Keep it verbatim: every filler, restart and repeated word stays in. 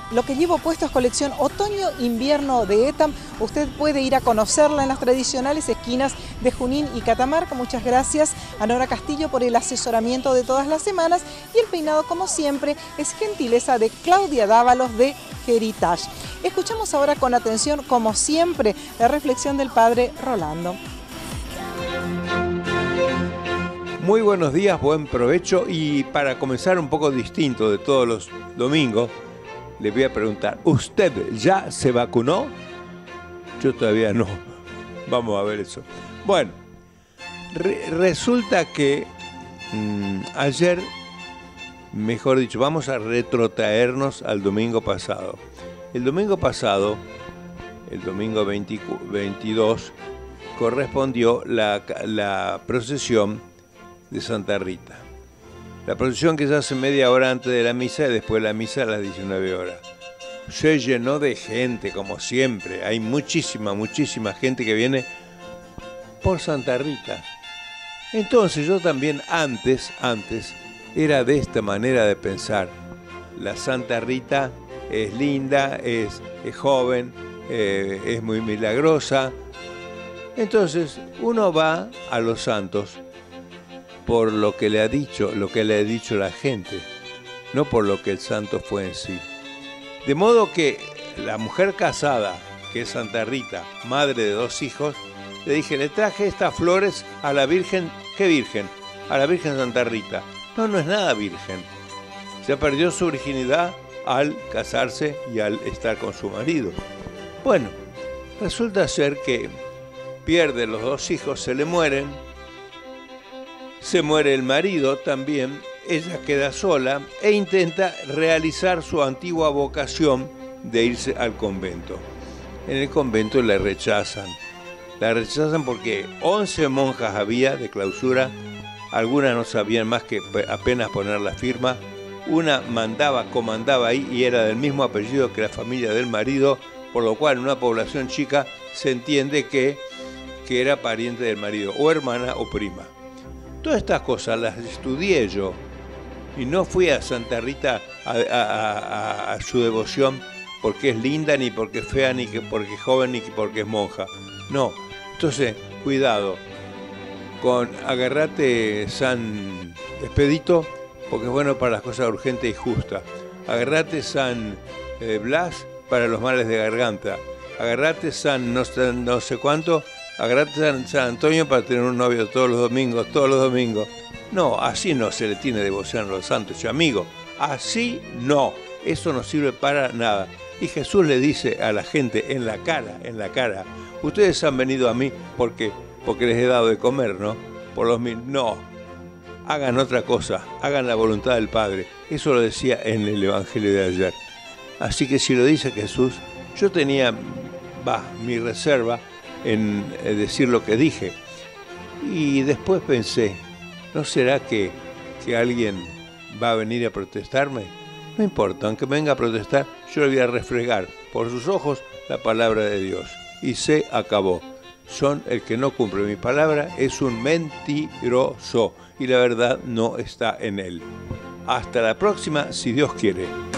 Lo que llevo puesto es colección otoño-invierno de Etam. Usted puede ir a conocerla en las tradicionales esquinas de Junín y Catamarca. Muchas gracias a Nora Castillo por el asesoramiento de todas las semanas. Y el peinado, como siempre, es gentileza de Claudia Dávalos de Heritage. Escuchamos ahora con atención, como siempre, la reflexión del padre Rolando. Muy buenos días, buen provecho. Y para comenzar un poco distinto de todos los domingos, le voy a preguntar, ¿usted ya se vacunó? Yo todavía no. Vamos a ver eso. Bueno, re resulta que mmm, ayer, mejor dicho, vamos a retrotraernos al domingo pasado. El domingo pasado, el domingo veintidós, correspondió la, la procesión de Santa Rita. La procesión que se hace media hora antes de la misa y después de la misa a las diecinueve horas. Se llenó de gente, como siempre. Hay muchísima, muchísima gente que viene por Santa Rita. Entonces yo también antes, antes, era de esta manera de pensar. La Santa Rita es linda, es, es joven, eh, es muy milagrosa. Entonces uno va a los santos por lo que le ha dicho, lo que le ha dicho la gente, no por lo que el santo fue en sí. De modo que la mujer casada, que es Santa Rita, madre de dos hijos, le dije, le traje estas flores a la Virgen. ¿Qué Virgen? A la Virgen Santa Rita. No, no es nada virgen. Se perdió su virginidad al casarse y al estar con su marido. Bueno, resulta ser que pierde los dos hijos, se le mueren. Se muere el marido también, ella queda sola e intenta realizar su antigua vocación de irse al convento. En el convento la rechazan. La rechazan porque once monjas había de clausura, algunas no sabían más que apenas poner la firma, una mandaba, comandaba ahí y era del mismo apellido que la familia del marido, por lo cual en una población chica se entiende que, que era pariente del marido, o hermana o prima. Todas estas cosas las estudié yo y no fui a Santa Rita a, a, a, a su devoción porque es linda, ni porque es fea, ni que porque es joven, ni porque es monja. No, entonces, cuidado con agarrate San Expedito, porque es bueno para las cosas urgentes y justas. Agarrate San eh, Blas para los males de garganta. Agarrate San no, no sé cuánto. Agarrate San, San Antonio para tener un novio todos los domingos, todos los domingos. No, así no se le tiene devoción a los santos, y amigo. Así no, eso no sirve para nada. Y Jesús le dice a la gente en la cara, en la cara, ustedes han venido a mí porque, porque les he dado de comer, ¿no? Por los mil. No, hagan otra cosa, hagan la voluntad del Padre. Eso lo decía en el Evangelio de ayer. Así que si lo dice Jesús, yo tenía, va, mi reserva en decir lo que dije. Y después pensé, ¿no será que, que alguien va a venir a protestarme? No importa, aunque venga a protestar, yo le voy a refregar por sus ojos la palabra de Dios. Y se acabó. Son el que no cumple mi palabra, es un mentiroso. Y la verdad no está en él. Hasta la próxima, si Dios quiere.